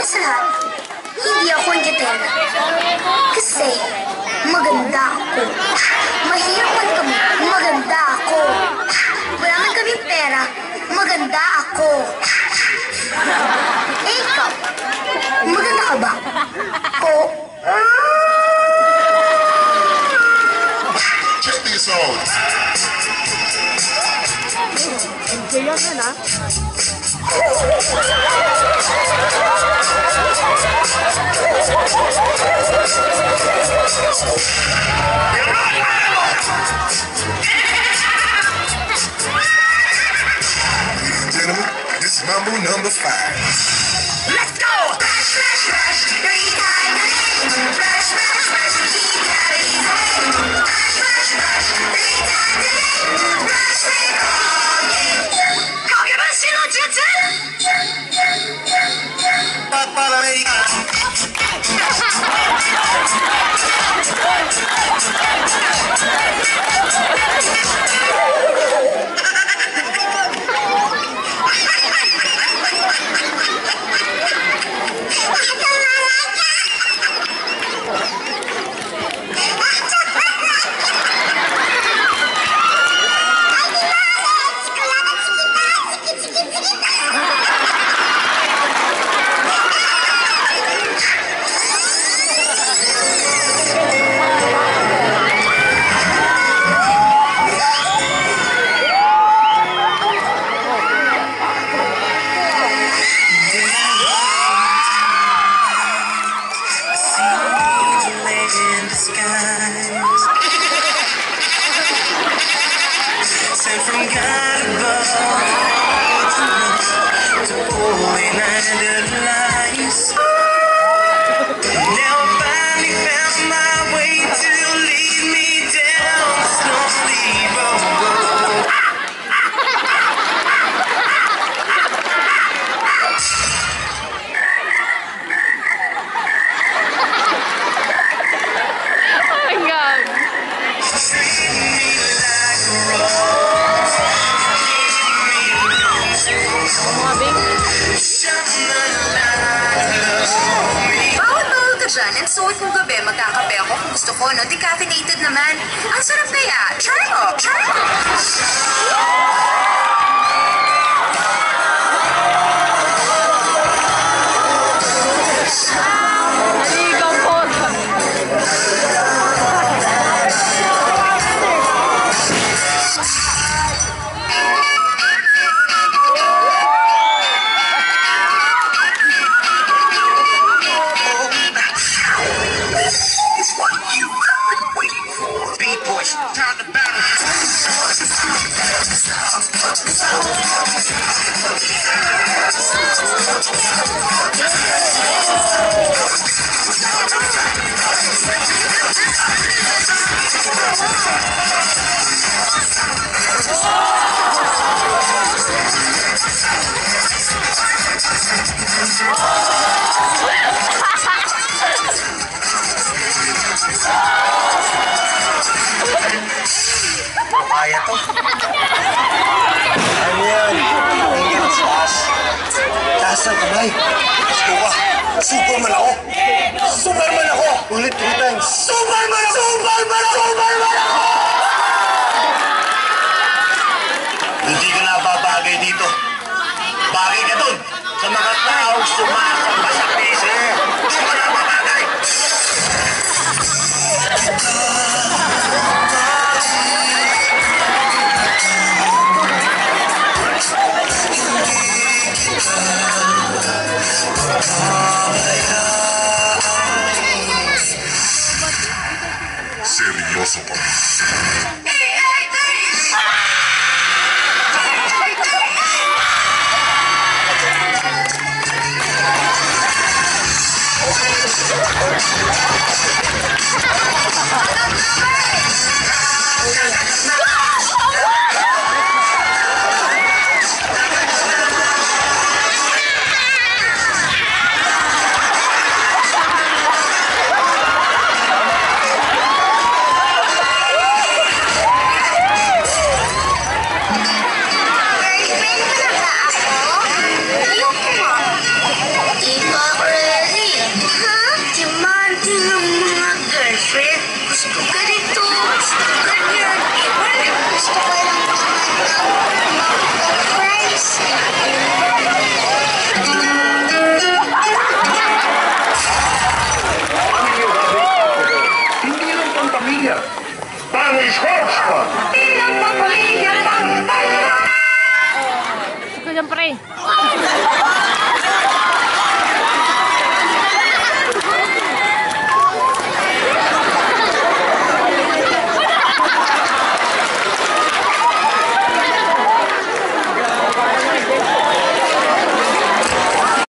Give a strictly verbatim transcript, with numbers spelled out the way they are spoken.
sa lahat, hindi ako ingitera. Kasi, maganda ako. Mahirap man kami, maganda ako. Wala man kaming pera, maganda ako. Eh, ikaw, maganda ka ba? O, check this out. Enjoy yan, ha? Gentlemen, this is Mambo number five. let's go! Rush, rush, rush, three times a day. Rush, rush, rush, keep that easy. Rush, rush, rush, three times a day. Rush, we're talking. Talking about Silo Jetson? Sent from God above to pouring under lies. Now I finally found my way to lead me down the slowly road. Oh my God! Treat me like a rose. Mabing. Shine the light on me. Bawal-bawal ka dyan. Ang suot ng gabi, magkakape ako kung gusto ko, no? Decaffeinated naman. Ang sarap kaya. Try mo! Try mo! Naligaw po. It's what you've been waiting for. Beat Boys, time to battle. Kaya to. Ano yan? Ang taas. Taas ang kamay. Gusto ka. Superman ako. Superman ako. Ulit three times. Superman ako! Superman ako! Superman ako! Hindi ka na babagay dito. Bagay ka dun sa mga taong sumasamba sa pese. Hindi ka na babagay. Seryoso pa. One.